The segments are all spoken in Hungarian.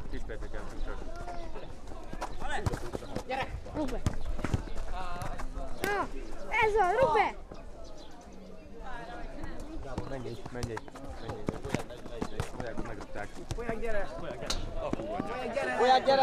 Tiszteltek el, csak. Gyere! Rúg be! Ez van, rúg be! Menj így. Folyákat megrúgták. Folyák, gyere! Folyák, gyere!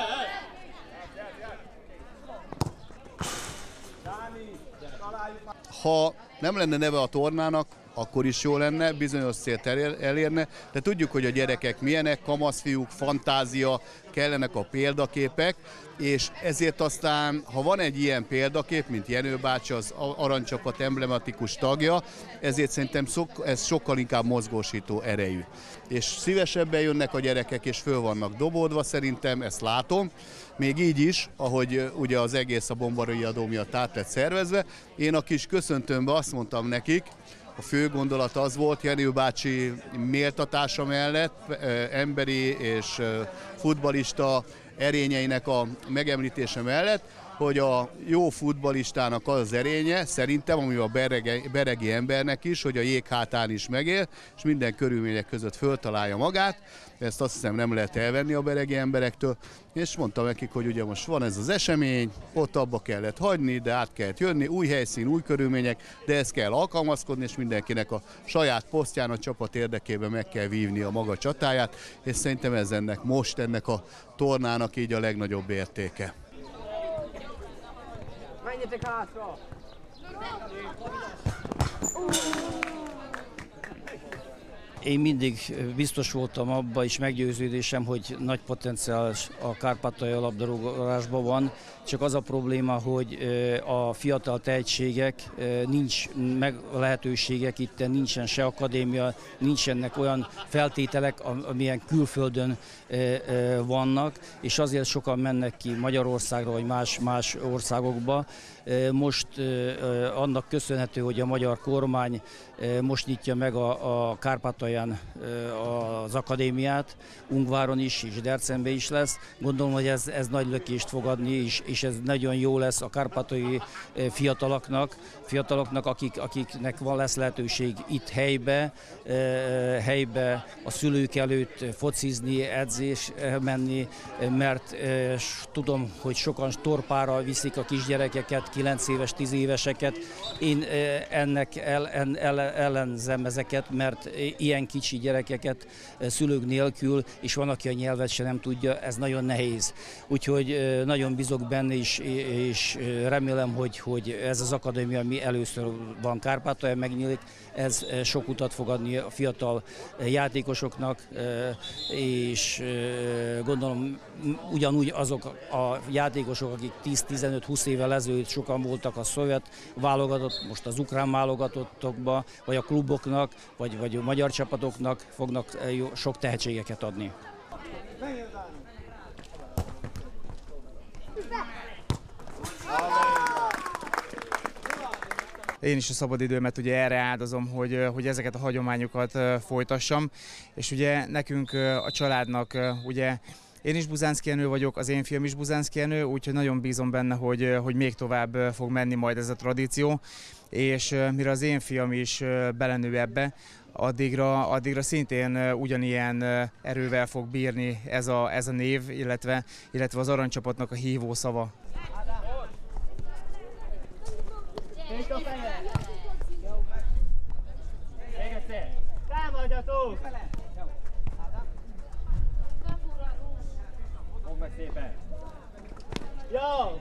Ha nem lenne neve a tornának, akkor is jó lenne, bizonyos célt elérne, de tudjuk, hogy a gyerekek milyenek, kamaszfiúk, fantázia, kellenek a példaképek, és ezért aztán, ha van egy ilyen példakép, mint Jenő bácsi, az aranycsapat emblematikus tagja, ezért szerintem ez sokkal inkább mozgósító erejű. És szívesebben jönnek a gyerekek, és föl vannak dobódva szerintem, ezt látom, még így is, ahogy ugye az egész a bombariadó miatt át lett szervezve. Én a kis köszöntőmben azt mondtam nekik, a fő gondolat az volt, Jenő bácsi méltatása mellett, emberi és futballista erényeinek a megemlítése mellett, hogy a jó futballistának az erénye, szerintem, ami a beregi embernek is, hogy a jég hátán is megél, és minden körülmények között föltalálja magát. Ezt azt hiszem nem lehet elvenni a beregi emberektől. És mondtam nekik, hogy ugye most van ez az esemény, ott abba kellett hagyni, de át kellett jönni, új helyszín, új körülmények, de ezt kell alkalmazkodni, és mindenkinek a saját posztján, a csapat érdekében meg kell vívni a maga csatáját, és szerintem ez ennek a tornának így a legnagyobb értéke. Menjetek hátra! Én mindig biztos voltam abban, és meggyőződésem, hogy nagy potenciál a kárpátaljai labdarúgásban van, csak az a probléma, hogy a fiatal tehetségek, nincs meg lehetőségek, itt nincsen se akadémia, nincsenek olyan feltételek, amilyen külföldön vannak, és azért sokan mennek ki Magyarországra vagy más országokba. Most annak köszönhető, hogy a magyar kormány most nyitja meg a Kárpátalján az akadémiát, Ungváron is, és Dercenyben is lesz. Gondolom, hogy ez nagy lökést fog adni, és ez nagyon jó lesz a kárpátaljai fiataloknak, akiknek lesz lehetőség itt helybe a szülők előtt focizni, edzés menni, mert tudom, hogy sokan torpára viszik a kisgyerekeket, 9 éves, 10 éveseket. Én ennek ellenzem ezeket, mert ilyen kicsi gyerekeket szülők nélkül, és van, aki a nyelvet se nem tudja, ez nagyon nehéz. Úgyhogy nagyon bízok benne, és remélem, hogy ez az akadémia, ami először van Kárpátalján megnyílik, ez sok utat fog adni a fiatal játékosoknak, és gondolom ugyanúgy azok a játékosok, akik 10-15-20 évvel ezelőtt sokan voltak a szovjet válogatott, most az ukrán válogatottokba, vagy a kluboknak, vagy a magyar csapatoknak fognak sok tehetségeket adni. Én is a szabadidőmet ugye erre áldozom, hogy ezeket a hagyományokat folytassam, és ugye nekünk a családnak ugye én is Buzánszky Jenő vagyok, az én fiam is Buzánszky Jenő, úgyhogy nagyon bízom benne, hogy még tovább fog menni majd ez a tradíció, és mire az én fiam is belenő ebbe, addigra szintén ugyanilyen erővel fog bírni ez a név, illetve az aranycsapatnak a hívó szava. Támadjatok! Fogd meg szépen! Jó!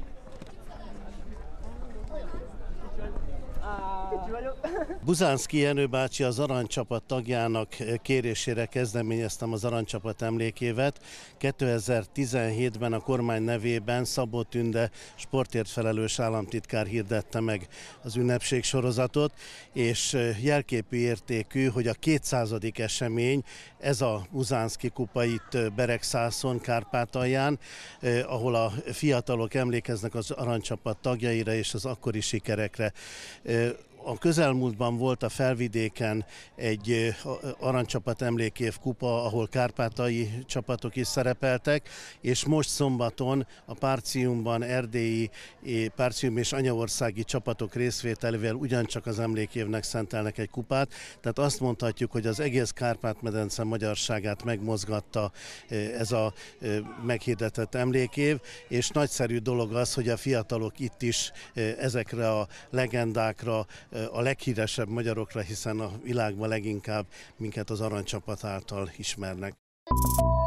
Buzánszky Jenő bácsi az aranycsapat tagjának kérésére kezdeményeztem az aranycsapat emlékévet. 2017-ben a kormány nevében Szabó Tünde sportért felelős államtitkár hirdette meg az ünnepségsorozatot, és jelképű értékű, hogy a 200. esemény, ez a Buzánszky kupa itt Beregszászon, Kárpátalján, ahol a fiatalok emlékeznek az aranycsapat tagjaira és az akkori sikerekre. A közelmúltban volt a Felvidéken egy aranycsapat emlékév kupa, ahol kárpátai csapatok is szerepeltek, és most szombaton a Partiumban erdélyi, Partium és anyaországi csapatok részvételével ugyancsak az emlékévnek szentelnek egy kupát. Tehát azt mondhatjuk, hogy az egész Kárpát-medence magyarságát megmozgatta ez a meghirdetett emlékév, és nagyszerű dolog az, hogy a fiatalok itt is ezekre a legendákra, a leghíresebb magyarokra, hiszen a világban leginkább minket az aranycsapat által ismernek.